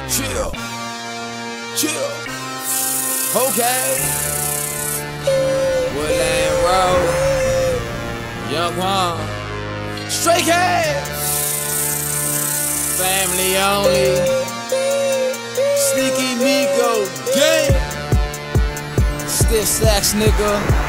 Chill, chill. Okay. Woodland Road, Young Juan, Stray Cats, family only, Sneaky Migo gang, Stiff Slacks nigga.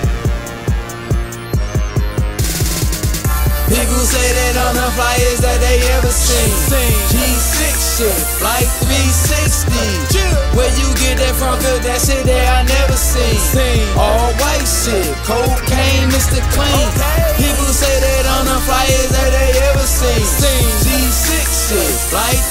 People say that on the flyers that they ever seen. G6 shit, like 360. Where you get that from? Cause that shit that I never seen. All white shit, cocaine, Mr. Clean. People say that on the flyers that they ever seen. G6 shit, like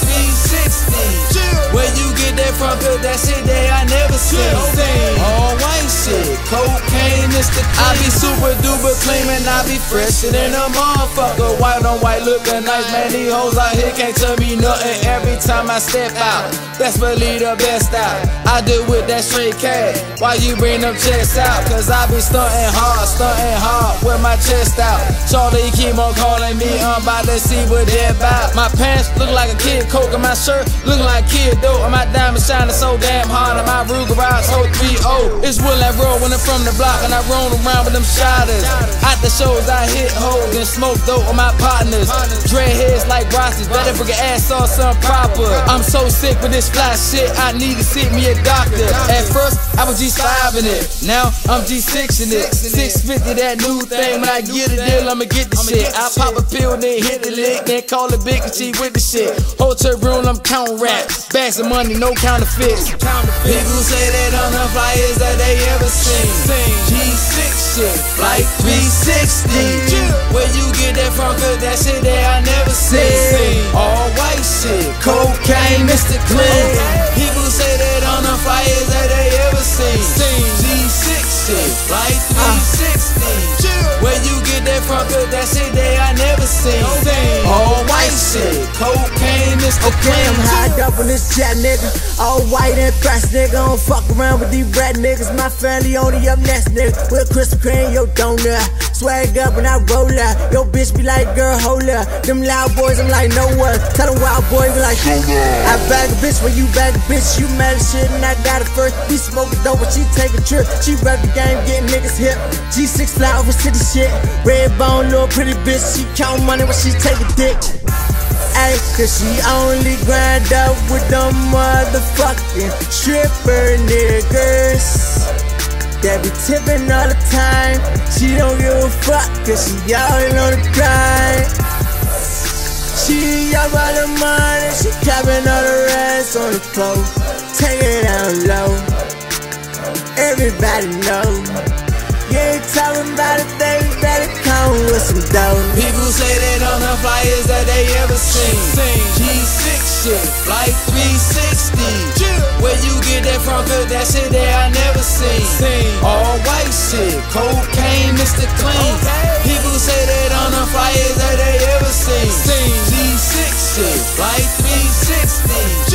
360. Where you get that from? Cause that shit that I never seen. All white shit, cocaine, Mr. Clean. I be super duper clean and I be fresher than a motherfucker. White on white looking nice, man. These hoes out here can't tell me nothing every time I step out. Best believe the best out. I do with that straight cash. Why you bring them chests out? Cause I be stunting hard with my chest out. Charlie keep on calling me, I'm about to see what they're about. My pants look like a kid coke and my shirt look like kid dope. And my diamond shining so damn hard and my Ruger ride so 3-0. It's Woodland Road when I'm from the block and I roam around with them shotters. At the shows I hit hoes and smoke dope with my partners. Dreadheads like rosters, better put your ass on some proper. I'm so sick with this fly shit, I need to see me a doctor. At first, I was G5 in it, now I'm G6 in it. 650 that new thing, when I get a deal, I'ma get the shit. I pop a pill, then hit the lick, then call it big and she with the shit. Hotel room, I'm counting racks, bags of money, no counterfeits. People say that on the flyers that they ever seen. G6 shit, like 360. Where you get that from? Cause that shit that I never seen. All white shit, cocaine, Mr. Clean. People say that on the flyers that they ever seen. G6 shit, like 360. Where you get that from? Cause that shit that I never seen. All white shit, cocaine, Mr. Clean. I'm high up on this jet, nigga. All white and thrust, nigga. Don't fuck around with these red niggas. My family only up next, nigga. With Krispy Kreme, yo donut. Swag up when I roll up. Yo bitch be like, girl, hold up. Them loud boys, I'm like, no one. Tell them wild boy, be like, I bag a bitch when you bag a bitch. You mad as shit and I got it first. We smoking dope but she take a trip. She rep the game, getting niggas hip. G6 fly over city shit. Red bone, little pretty bitch. She count money when she take a dick. Ay, cause she only grind up with them motherfucking stripper niggas that be tipping all the time. She don't give a fuck cause she all on the grind. She up all the money, she capping all the rest on the floor. Take it down low, everybody know. You ain't talking about a thing, better come with some dough. People say that on the flyers that they ever seen. G6 shit, like 360. Where you get that from? Cause that shit that I never seen. All white shit, cocaine, Mr. Clean. People say that on the flyers that they ever seen. G6 shit, like 360.